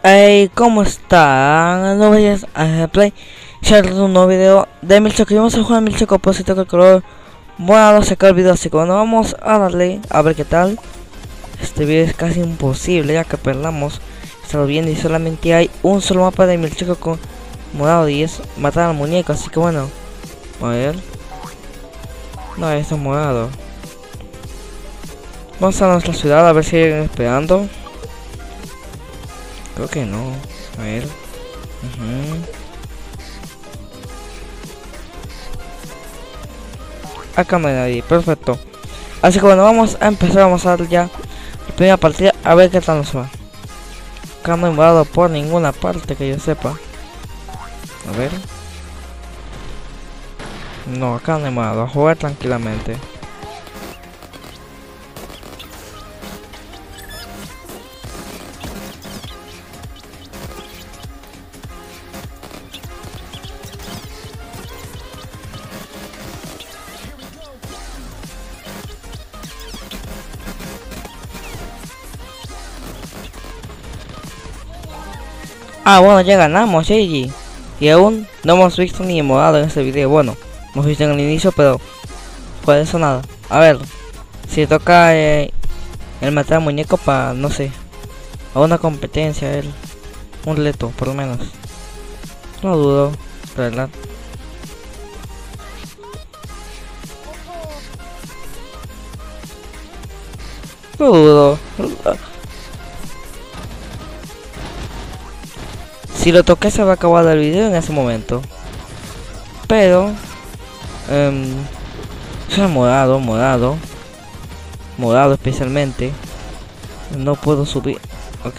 Hey, ¿cómo están? No vayas a Play. Share un nuevo video de Milchoco. Vamos a jugar Milchoco Opósito con el color morado. Sacar el video así que bueno, vamos a darle a ver qué tal. Este video es casi imposible ya que perdamos. Está bien y solamente hay un solo mapa de Milchoco con morado y es matar al muñeco. Así que bueno, a ver. No, esto es morado. Vamos a nuestra ciudad a ver si siguen esperando. Creo que no. A ver. Acá no hay nadie. Perfecto. Así que bueno, vamos a empezar. Vamos a dar ya la primera partida. A ver qué tal nos va. Acá no he morado por ninguna parte que yo sepa. A ver. No, acá no he morado. A jugar tranquilamente. Ah, bueno, ya ganamos, GG. Y aún no hemos visto ni morado en este video. Bueno, hemos visto en el inicio, pero por eso nada. A ver, si toca el matar al muñeco para, no sé, a una competencia, un reto, por lo menos. No dudo, ¿verdad? No dudo. Si lo toqué se va a acabar el video en ese momento. Pero eso es morado especialmente. No puedo subir. Ok,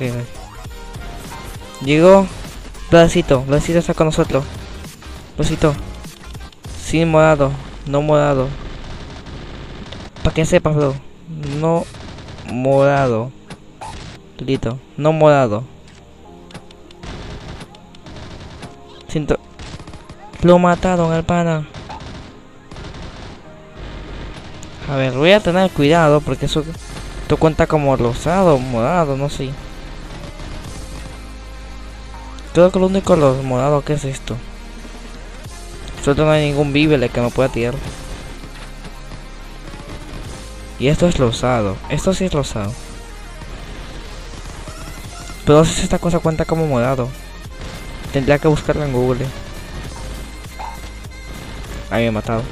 llegó. Blasito está con nosotros. Blasito. Sí, morado, no morado. Para que sepas, bro. No morado. Listo, no morado. Siento. Lo mataron al pana. A ver, voy a tener cuidado porque eso cuenta como rosado, morado, no sé. Creo que lo único morado que es esto. Solo no hay ningún víbele que me pueda tirar. Y esto es rosado. Esto sí es rosado. Pero no sé si esta cosa cuenta como morado. Tendría que buscarla en Google. Ahí me he matado.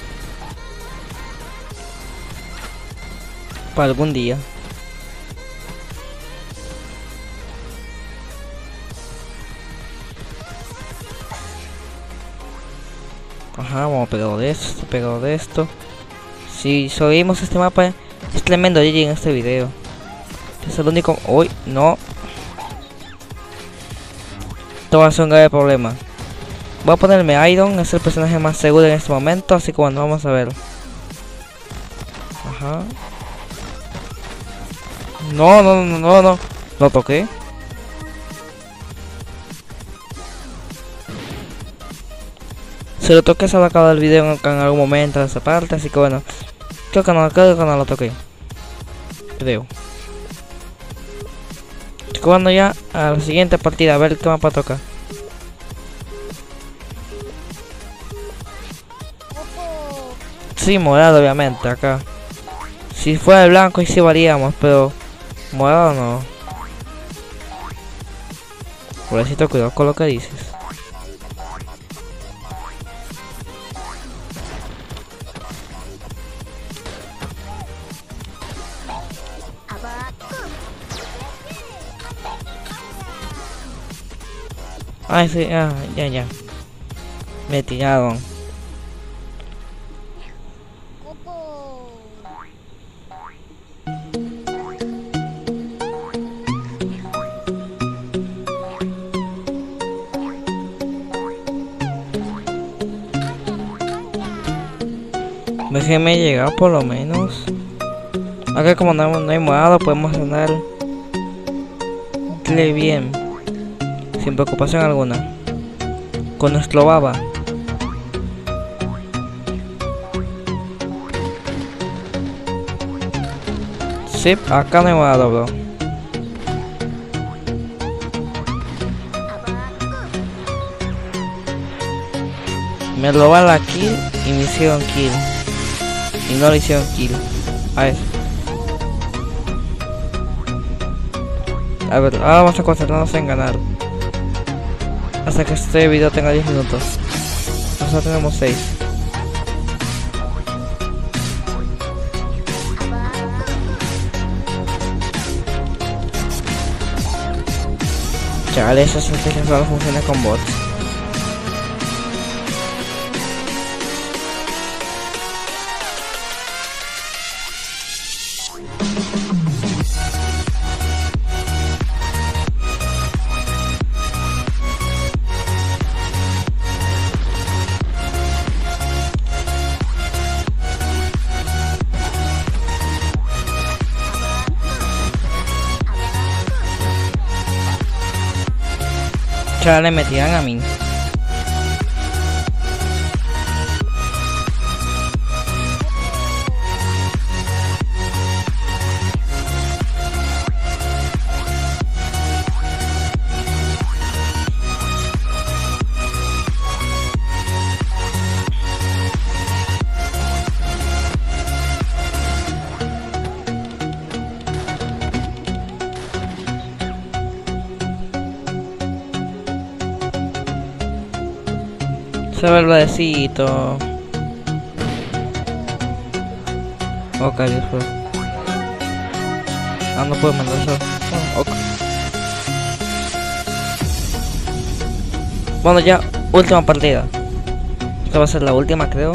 Para algún día. Ajá, vamos pegado de esto, pegado de esto. Si subimos este mapa es tremendo GG en este video. Este es el único. Uy, no. Esto va a ser un grave problema. Voy a ponerme Iron, es el personaje más seguro en este momento, así que bueno, vamos a ver. Ajá. No. Lo toqué. Si lo toqué se va a acabar el video en algún momento de esa parte, así que bueno. Creo que no lo toqué. Creo. Jugando ya a la siguiente partida, a ver qué mapa toca. Sí, morado obviamente, acá. Si fuera de blanco y sí varíamos, pero morado no. Por eso cuidado con lo que dices. Ay, sí, ya. Me tiraron. Déjeme llegar por lo menos. Acá como no hay morado podemos andar bien. Sin preocupación alguna. Con nuestro baba. Sí, acá no me va a dar, bro. Me robaron la kill y me hicieron kill. Y no le hicieron kill. A ver. A ver, ahora vamos a concentrarnos en ganar. Hasta que este video tenga 10 minutos. Nosotros tenemos 6. Chale, esa estrategia solo funciona con bots. Chale, me tiran a mí. Se ve el verdecito. Ok, después. Ah, no puedo mandar eso. Oh, ok. Bueno, ya, última partida. Esta va a ser la última, creo.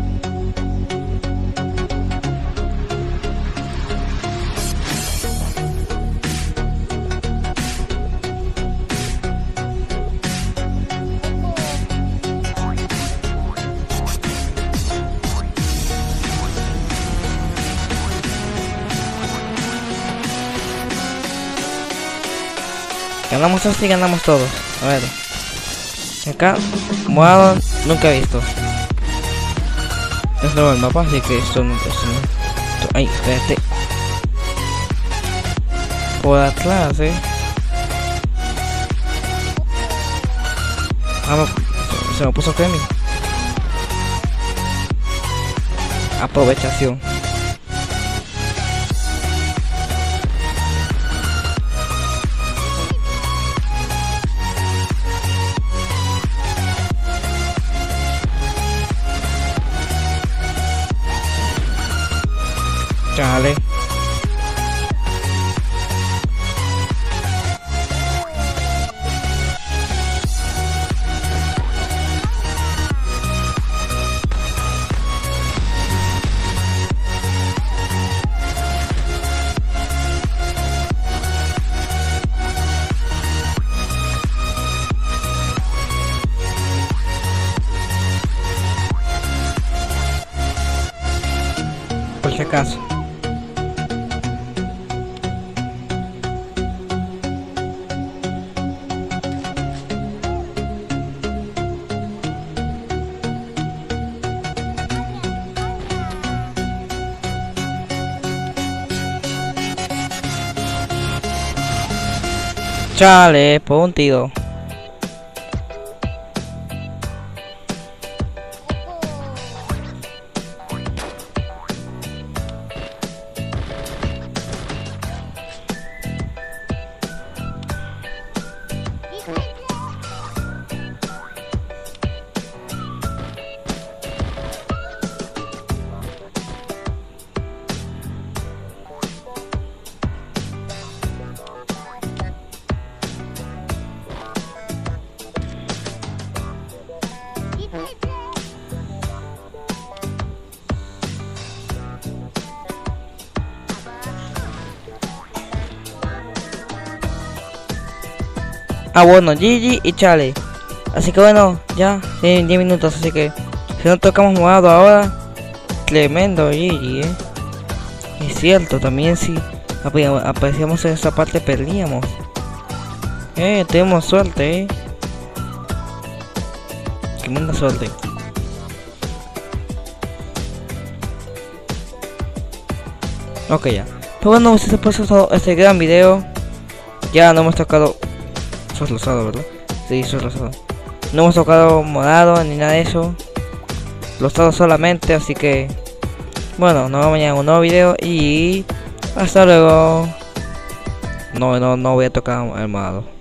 Ganamos así, ganamos todos. A ver. Acá, morado, nunca he visto. Es nuevo el mapa, así que esto no. Ay, espérate. Por atrás, Ah, se me puso Kremlin. Aprovechación. Chale. Por si acaso. Chale, por un tiro. Ah, bueno, GG y chale. Así que bueno, ya tienen 10 minutos, así que si no tocamos morado ahora, tremendo GG, Es cierto, también si aparecíamos en esa parte perdíamos. Tenemos suerte, Tremenda suerte. Ok, ya. Pero bueno, si se pasó este gran video. Ya no hemos tocado. Sos rosado, ¿verdad? Sí, sos rosado. No hemos tocado morado ni nada de eso. explotado solamente, así que bueno, nos vemos mañana en un nuevo video y hasta luego. No voy a tocar el modo.